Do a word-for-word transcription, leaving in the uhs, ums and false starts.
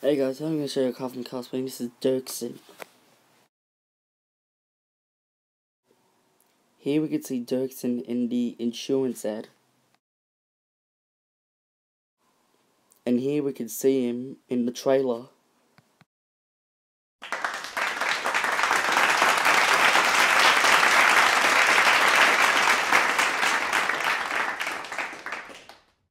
Hey guys, I'm going to show you a car from cosplay. This is Dirkson. Here we can see Dirkson in the insurance ad. And here we can see him in the trailer.